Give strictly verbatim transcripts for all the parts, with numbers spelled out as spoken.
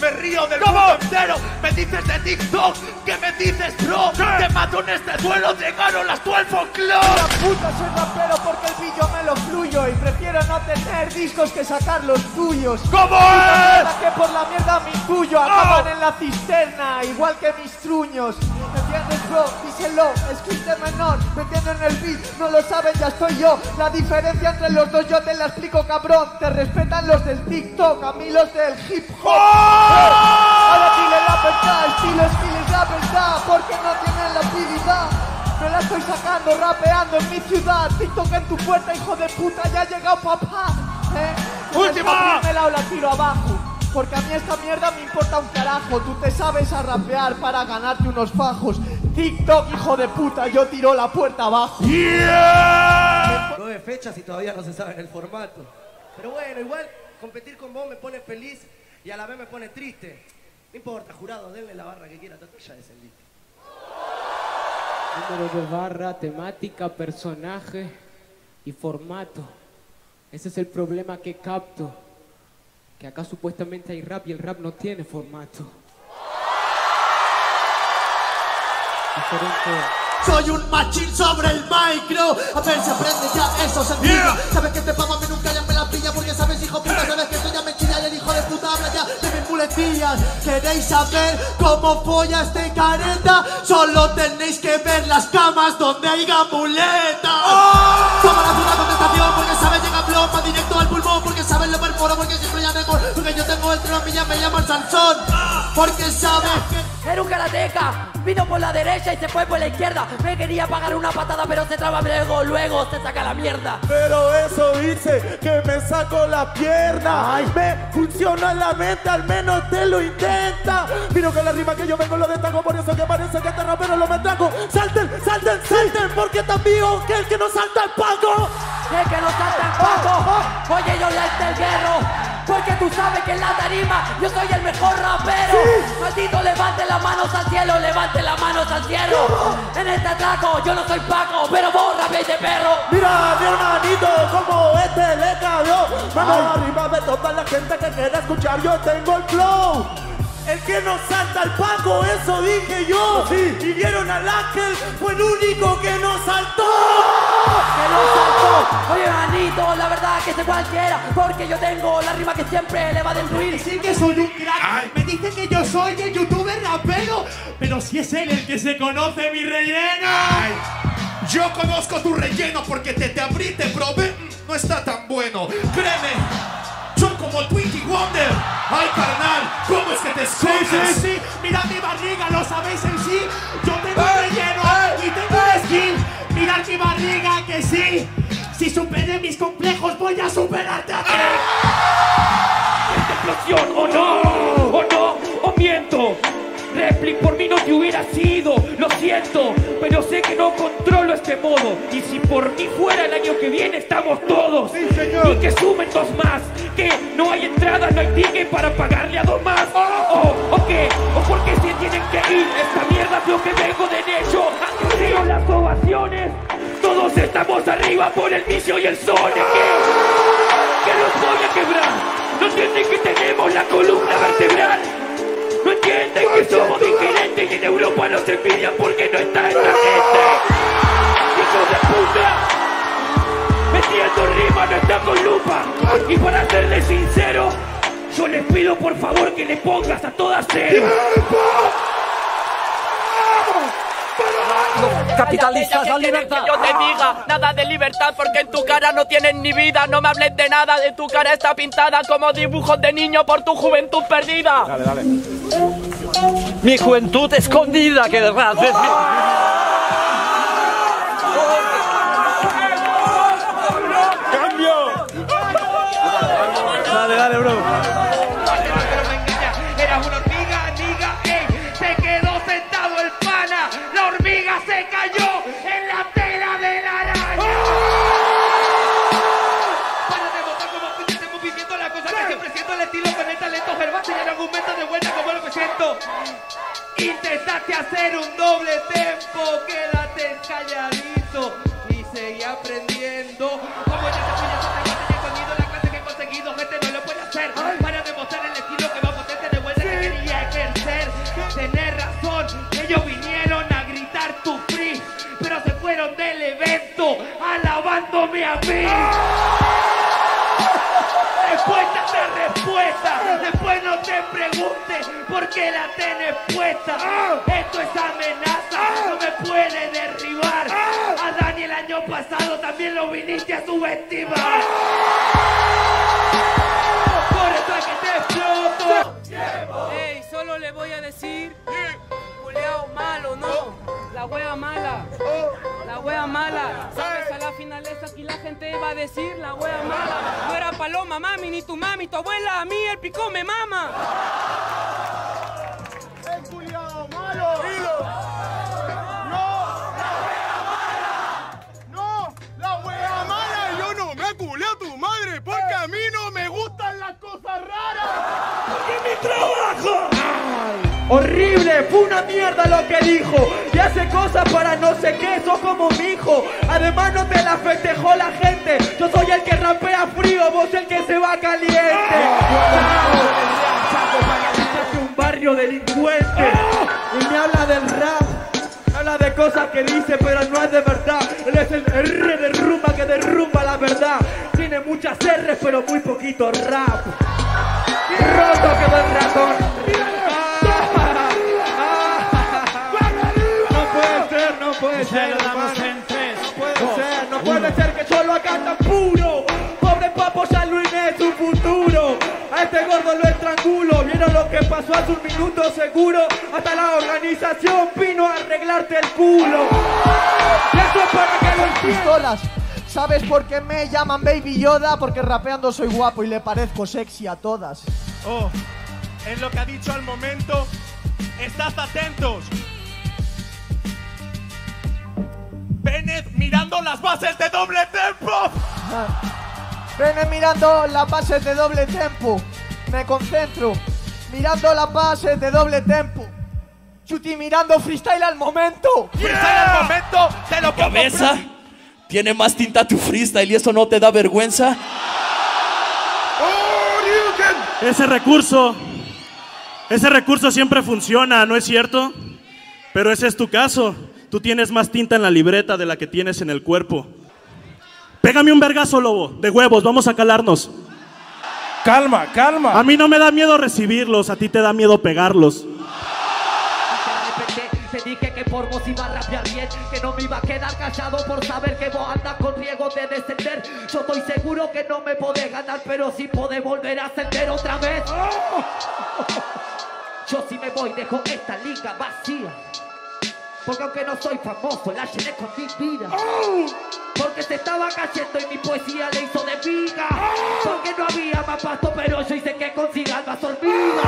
me río del mundo entero. Me dices de TikTok, ¿qué me dices, bro? ¿Qué? Te mato en este duelo, llegaron las doce O'Clock. La puta soy rapero porque el pillo me lo fluyo y prefiero no tener discos que sacar los tuyos. ¿Cómo es? Que por la mierda me intuyo, acaban oh. en la cisterna, igual que mis truños. ¿Me entiendes, bro? Díselo, escrite menor, metiendo en el beat, no lo saben, ya estoy yo. La diferencia entre los dos yo te la explico, cabrón. Te respetan los del TikTok, a mí los del hip hop. Oh. Ahora dile la verdad, estilo skill es la verdad, porque no tienen la habilidad. Me la estoy sacando, rapeando en mi ciudad. TikTok en tu puerta, hijo de puta, ya ha llegado papá. ¿Eh? ¡Última! Me la tiro abajo. Porque a mí esta mierda me importa un carajo. Tú te sabes a rapear para ganarte unos fajos. TikTok, hijo de puta, yo tiro la puerta abajo. Yeah. Nueve fechas y todavía no se sabe el formato. Pero bueno, igual competir con vos me pone feliz y a la vez me pone triste. No importa, jurado, denle la barra que quiera, tú ya descendiste. Número de barra, temática, personaje y formato. Ese es el problema que capto. Que acá supuestamente hay rap y el rap no tiene formato. Diferente. Soy un machín sobre el micro. A ver si aprende ya eso sencillo. Yeah. Sabes que te pago a mí nunca ya me la pilla. Porque sabes, hijo puta, sabes que esto ya me chilla. Y el hijo de puta habla ya de mis muletillas. ¿Queréis saber cómo folla este careta? Solo tenéis que ver las camas donde haya muletas. Oh. Toma la puta contestación porque sabes llega ploma directo al pulmón. Porque sabes lo perforo porque siempre ya mejor. Porque yo tengo el trono a mí ya me llaman Sansón. Porque sabes que era un karateca, vino por la derecha y se fue por la izquierda. Me quería pagar una patada pero se traba luego, luego se saca la mierda. Pero eso dice que me saco la pierna. Ay. Me funciona la mente, al menos te lo intenta. Miro que la rima que yo vengo lo destaco, por eso que parece que este rapero lo me trago. Salten, salten, salten, porque tan vivo que el que no salta el paco. El que no salta el paco, oh, oh. Oye yo le el guerro. Porque tú sabes que en la tarima yo soy el mejor rapero. Sí. Maldito, levante las manos al cielo, levante las manos al cielo. ¿Cómo? En este atraco yo no soy Paco, pero vos rapeáis de perro. Mira, mi hermanito, como este le cabió. Vamos arriba de toda la gente que quiera escuchar, yo tengo el flow. El que no salta al Paco, eso dije yo. Sí. Y vieron al Ángel, fue el único que no saltó. Que no saltó. Oye, manito, la verdad que sé cualquiera. Porque yo tengo la rima que siempre le va a destruir. Sí que soy un crack. Ay. Me dice que yo soy el youtuber rapero. Pero si es él el que se conoce mi relleno. Ay. Yo conozco tu relleno porque te, te abrí, te probé. No está tan bueno. Créeme. Son como Twinkie Wonder. Ay, carnal, ¿cómo es que te escondes? Sí, sí, sí. Mirad mi barriga, ¿lo sabéis en sí? Yo tengo un relleno y tengo un skill. Mirad mi barriga, que sí. Si superé mis complejos, voy a superarte a ti. ¿Esta explosión o no? ¿O no? ¿O miento? Repli por mí no te hubiera sido, lo siento, pero sé que no controlo este modo. Y si por mí fuera el año que viene estamos todos. Sí, señor. Y que sumen dos más, que no hay entrada, no hay ticket para pagarle a dos más. Oh, ¿o qué? ¿O por qué se tienen que ir? Esta mierda es lo que vengo de hecho. Río las ovaciones, todos estamos arriba por el vicio y el sol. ¿Qué? Que nos voy a quebrar. No entienden que tenemos la columna vertebral. No entienden que somos diferentes y en Europa nos envidian porque no está esta gente. ¡Hijos de puta! Metiendo rima no está con lupa. Y para serles sincero, yo les pido por favor que le pongas a todas cero. Capitalistas, la libertad. Que yo te diga nada de libertad porque en tu cara no tienes ni vida. No me hables de nada, de tu cara está pintada como dibujos de niño por tu juventud perdida. Dale, dale. Mi juventud escondida, que de verdad es mi... ¡Cambio! Dale, dale, bro. Era una hormiga, niga, ey. Se quedó sentado el pana. La hormiga se cayó en la tela de la araña. Para demostrar cómo estamos viviendo la cosa que siempre siento el estilo con el talento verbal y el argumento de vuelta como lo que siento. Intentaste hacer un doble tempo, quédate calladito y seguí aprendiendo. Como ya te fui, ya te he conseguido la clase que he conseguido, gente no lo puede hacer. Para demostrar el estilo que va potente de vuelta. para mí. Respuesta tras respuesta. Después no te preguntes por qué la tenés puesta. Esto es amenaza, no me puede derribar. A Dani el año pasado también lo viniste a subestimar. Por eso es que te exploto. Ey, solo le voy a decir, culeao malo, no. La wea mala, la wea mala. Sabes, a la final esa aquí la gente va a decir la wea mala. No era paloma, mami, ni tu mami, tu abuela, a mí el pico me mama. ¡El culiao malo! ¡No! ¡La wea mala! Yo no me culé a tu madre porque a mí no me gustan las cosas raras. ¡Y mi trabajo! Horrible, fue una mierda lo que dijo. Y hace cosas para no sé qué, sos como mi hijo. Además no te la festejó la gente. Yo soy el que rapea frío, vos el que se va caliente. Chao, un barrio delincuente. Y me habla del rap, habla de cosas que dice pero no es de verdad. Él es el R de rumba que derrumba la verdad. Tiene muchas R's pero muy poquito rap. Roto quedó el ratón. No puede ser, hermano. No puede ser, no puede ser que solo acá tan puro. Pobre papo ya arruiné su futuro. A este gordo lo estrangulo. ¿Vieron lo que pasó hace un minuto seguro? Hasta la organización vino a arreglarte el culo. Y eso es para que lo pistolas. ¿Sabes por qué me llaman Baby Yoda? Porque rapeando soy guapo y le parezco sexy a todas. Oh, en lo que ha dicho al momento, estad atentos. Bennett mirando las bases de doble tempo. Bennett mirando las bases de doble tempo. Me concentro. Mirando las bases de doble tempo. Chuti mirando freestyle al momento. Yeah. Freestyle al momento. Te lo pongo. Cabeza. Tiene más tinta tu freestyle y eso no te da vergüenza. Oh, ese recurso. Ese recurso siempre funciona, ¿no es cierto? Pero ese es tu caso. Tú tienes más tinta en la libreta de la que tienes en el cuerpo. Pégame un vergazo, lobo, de huevos, vamos a calarnos. Calma, calma. A mí no me da miedo recibirlos, a ti te da miedo pegarlos. Te dije que por vos iba a rapear bien, que no me iba a quedar callado por saber que vos andas con riesgo de descender. Yo estoy seguro que no me podés ganar, pero sí podés volver a ascender otra vez. Yo sí me voy, dejo esta liga vacía. Porque aunque no soy famoso, la llené con mi vida. Porque se estaba cayendo y mi poesía le hizo de viga. Porque no había más pasto, pero yo hice que consigan más hormigas.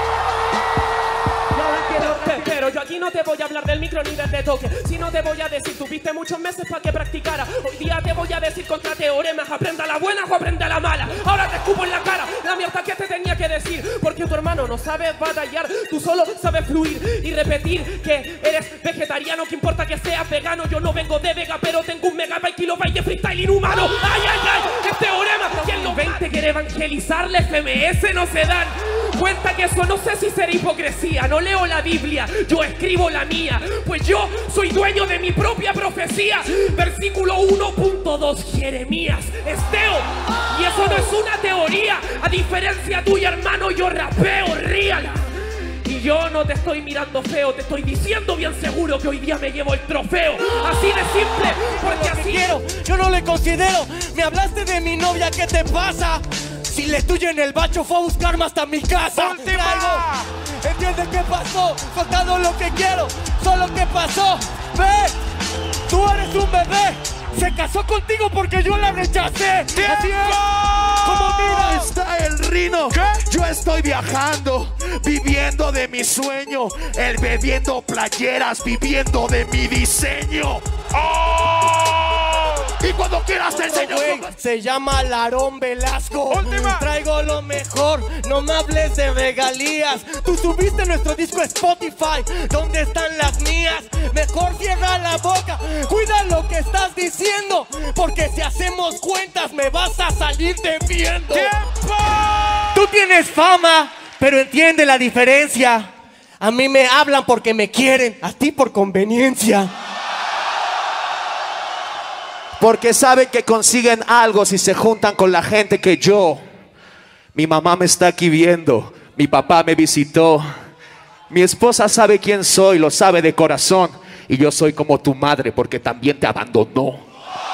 Pero yo aquí no te voy a hablar del micro ni del de toque. Si no te voy a decir, tuviste muchos meses para que practicara. Hoy día te voy a decir contra teoremas. Aprenda la buena o aprenda la mala. Ahora te escupo en la cara la mierda que te tenía que decir. Porque tu hermano no sabe batallar, tú solo sabes fluir y repetir que eres vegetariano. Que importa que seas vegano, yo no vengo de Vega, pero tengo un megabyte kilobyte de freestyle inhumano. Ay, ay, ay, es teorema. Y en los veinte quiere evangelizar, la F M S no se dan cuenta que eso no sé si será hipocresía. No leo la Biblia, yo escribo la mía, pues yo soy dueño de mi propia profecía. Versículo uno punto dos, Jeremías, Esteo. Y eso no es una teoría. A diferencia tuya, hermano, yo rapeo real. Y yo no te estoy mirando feo, te estoy diciendo bien seguro que hoy día me llevo el trofeo. Así de simple, porque así quiero, yo no le considero. Me hablaste de mi novia, ¿qué te pasa? Si le estoy en el bacho fue a buscarme hasta mi casa. ¡Última! ¿Entiendes qué pasó? Contando lo que quiero, solo que pasó. Ve, tú eres un bebé. Se casó contigo porque yo la rechacé. ¡Tiempo! Como mira, está el Rino. ¿Qué? Yo estoy viajando, viviendo de mi sueño. El bebiendo playeras, viviendo de mi diseño. ¡Oh! Y cuando quieras te enseño. Se llama Larón Velasco. Última. Traigo lo mejor, no me hables de regalías. Tú subiste nuestro disco a Spotify, ¿dónde están las mías? Mejor cierra la boca, cuida lo que estás diciendo, porque si hacemos cuentas me vas a salir debiendo. ¡Tiempo! Tú tienes fama, pero entiende la diferencia. A mí me hablan porque me quieren, a ti por conveniencia. Porque saben que consiguen algo si se juntan con la gente que yo. Mi mamá me está aquí viendo. Mi papá me visitó. Mi esposa sabe quién soy, lo sabe de corazón. Y yo soy como tu madre porque también te abandonó.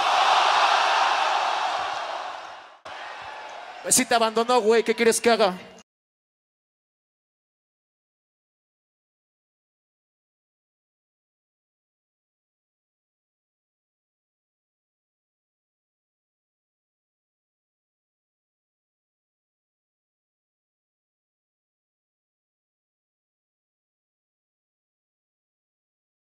Pues si te abandonó, güey, ¿qué quieres que haga?